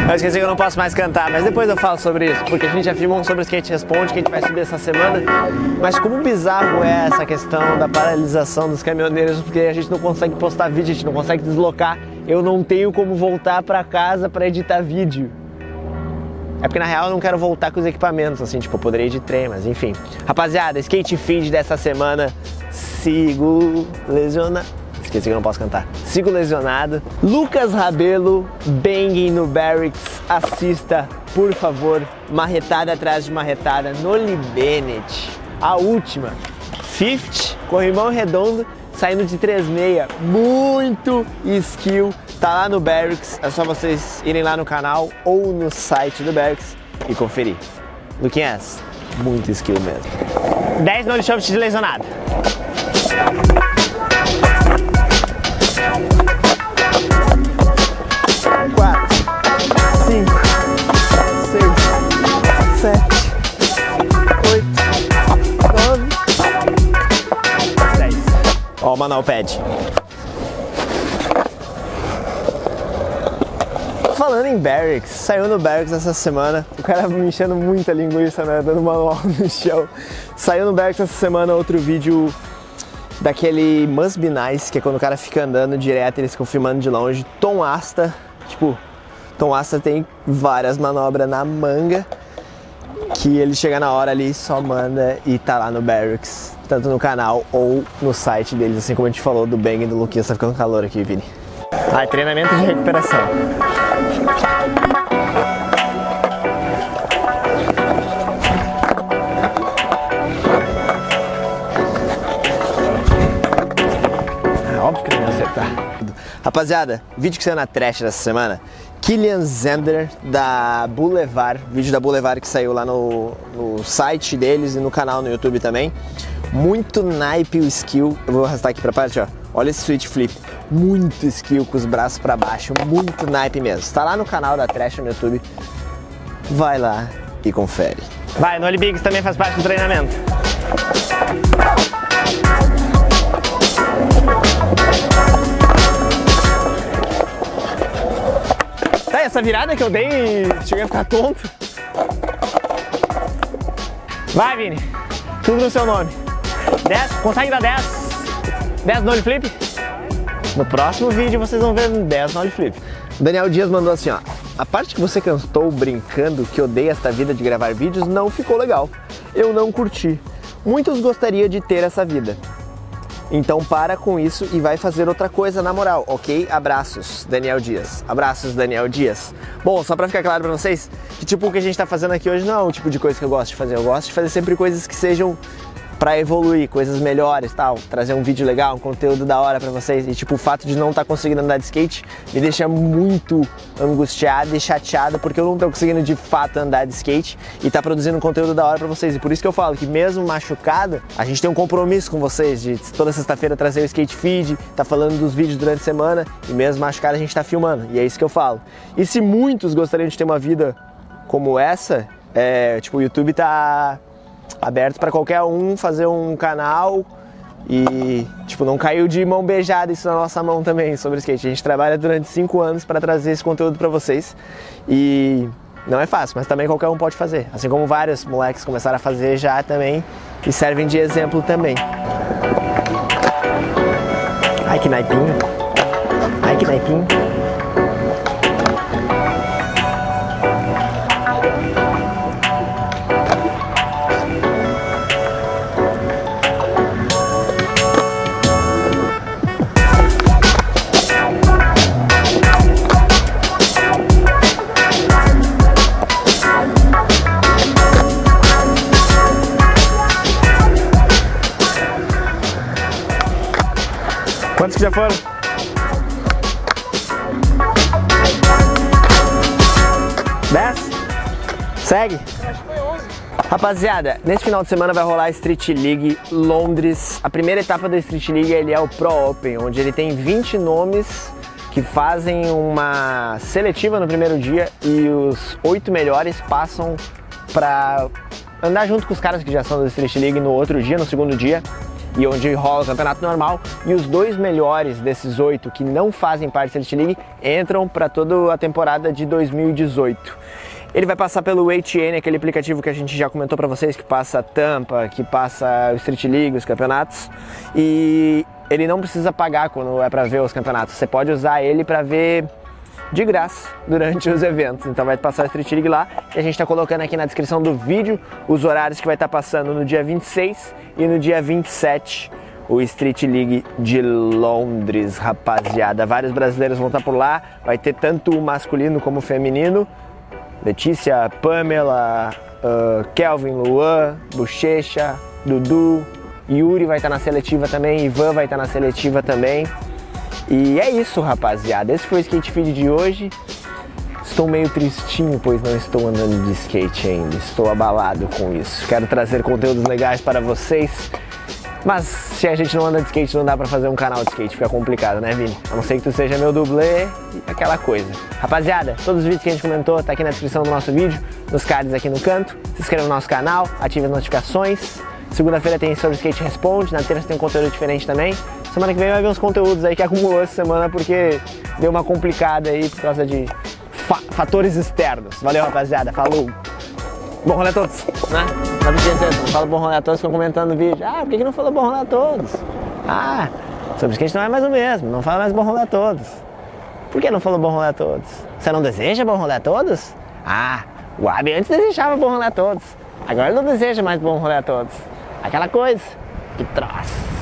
Eu esqueci que eu não posso mais cantar, mas depois eu falo sobre isso, porque a gente já filmou um sobre o Skate Responde que a gente vai subir essa semana. Mas como bizarro é essa questão da paralisação dos caminhoneiros, porque a gente não consegue postar vídeo, a gente não consegue deslocar. Eu não tenho como voltar pra casa pra editar vídeo. É porque na real eu não quero voltar com os equipamentos, assim, tipo, eu poderia ir de trem, mas enfim. Rapaziada, Skate Feed dessa semana, sigo lesionado. Esqueci que eu não posso cantar. Sigo lesionado. Lucas Rabelo, banging no Barracks. Assista, por favor. Marretada atrás de marretada. Noli Bennett. A última. 50, corrimão redondo, saindo de 3.6. Muito skill. Tá lá no Barracks. É só vocês irem lá no canal ou no site do Barracks e conferir. Luquinhas, muito skill mesmo. 10 Noli Shaft de lesionado. 4, 5, 6, 7, 8, 9, 10. Ó o manual pad. Falando em Barracks, saiu no Barracks essa semana. O cara me enchendo muita linguiça, né? Dando manual no chão. Saiu no Barracks essa semana outro vídeo daquele Must Be Nice, que é quando o cara fica andando direto, eles ficam filmando de longe. Tom Asta, tipo, Tom Asta tem várias manobras na manga que ele chega na hora ali, só manda e tá lá no Barracks, tanto no canal ou no site deles, assim como a gente falou do Bang e do Luquinhas. Tá ficando calor aqui, Vini. Ah, treinamento de recuperação. Óbvio que não ia acertar. Rapaziada, vídeo que saiu na trash dessa semana. Kylian Zender da Boulevard, vídeo da Boulevard que saiu lá no site deles e no canal no YouTube também. Muito naipe o skill. Eu vou arrastar aqui pra parte, ó. Olha esse switch flip. Muito skill com os braços pra baixo, muito naipe mesmo. Tá lá no canal da Trash no YouTube. Vai lá e confere. Vai, Noli Bigs também faz parte do treinamento. Tá, essa virada que eu dei, cheguei a ficar tonto. Vai, Vini. Tudo no seu nome. 10, consegue dar 10? 10 Noli Flip? No próximo vídeo vocês vão ver 10 Noli Flip. Daniel Dias mandou assim, ó. A parte que você cantou brincando que odeia esta vida de gravar vídeos não ficou legal. Eu não curti. Muitos gostariam de ter essa vida. Então para com isso e vai fazer outra coisa na moral, ok? Abraços, Daniel Dias. Abraços, Daniel Dias. Bom, só pra ficar claro pra vocês, que tipo o que a gente tá fazendo aqui hoje não é o tipo de coisa que eu gosto de fazer. Eu gosto de fazer sempre coisas que sejam pra evoluir, coisas melhores, tal, trazer um vídeo legal, um conteúdo da hora pra vocês. E tipo, o fato de não estar conseguindo andar de skate me deixa muito angustiado e chateado, porque eu não tô conseguindo de fato andar de skate e tá produzindo um conteúdo da hora pra vocês. E por isso que eu falo que mesmo machucado, a gente tem um compromisso com vocês de toda sexta-feira trazer o Skate Feed, tá falando dos vídeos durante a semana, e mesmo machucado a gente tá filmando, e é isso que eu falo. E se muitos gostariam de ter uma vida como essa, tipo, o YouTube tá aberto para qualquer um fazer um canal e, tipo, não caiu de mão beijada isso na nossa mão também sobre skate. A gente trabalha durante 5 anos para trazer esse conteúdo para vocês e não é fácil, mas também qualquer um pode fazer. Assim como vários moleques começaram a fazer já também e servem de exemplo também. Ai, que naipinho. Ai, que naipinho. Quantos que já foram? 10? Segue? Acho que foi 11. Rapaziada, nesse final de semana vai rolar a Street League Londres. A primeira etapa da Street League ele é o Pro Open, onde ele tem 20 nomes que fazem uma seletiva no primeiro dia e os 8 melhores passam pra andar junto com os caras que já são da Street League no outro dia, no segundo dia. e onde rola o campeonato normal, e os 2 melhores desses 8 que não fazem parte da Street League entram para toda a temporada de 2018. Ele vai passar pelo ATN, aquele aplicativo que a gente já comentou para vocês, que passa a Tampa, que passa o Street League, os campeonatos, e ele não precisa pagar quando é para ver os campeonatos, você pode usar ele para ver de graça durante os eventos. Então vai passar a Street League lá, e a gente está colocando aqui na descrição do vídeo os horários que vai estar passando no dia 26 e no dia 27 o Street League de Londres, rapaziada. Vários brasileiros vão estar por lá, vai ter tanto o masculino como o feminino. Letícia, Pamela, Kelvin, Luan, Bochecha, Dudu, Yuri vai estar na seletiva também, Ivan vai estar na seletiva também. E é isso, rapaziada, esse foi o Skate Feed de hoje. Estou meio tristinho, pois não estou andando de skate ainda, estou abalado com isso. Quero trazer conteúdos legais para vocês, mas se a gente não anda de skate, não dá pra fazer um canal de skate, fica complicado, né, Vini? A não ser que tu seja meu dublê e aquela coisa. Rapaziada, todos os vídeos que a gente comentou tá aqui na descrição do nosso vídeo, nos cards aqui no canto. Se inscreva no nosso canal, ative as notificações. Segunda-feira tem Sobre Skate Responde, na terça tem um conteúdo diferente também. Semana que vem vai ver uns conteúdos aí que acumulou essa semana porque deu uma complicada aí por causa de fatores externos. Valeu, rapaziada, falou! Bom rolê a todos, né? Não fala bom rolê a todos, ficam comentando no vídeo. Ah, por que não falou bom rolê a todos? Ah, sobre skate não é mais o mesmo, não fala mais bom rolê a todos. Por que não falou bom rolê a todos? Você não deseja bom rolê a todos? Ah, o Abi antes desejava bom rolê a todos. Agora ele não deseja mais bom rolê a todos. Aquela coisa, que troço.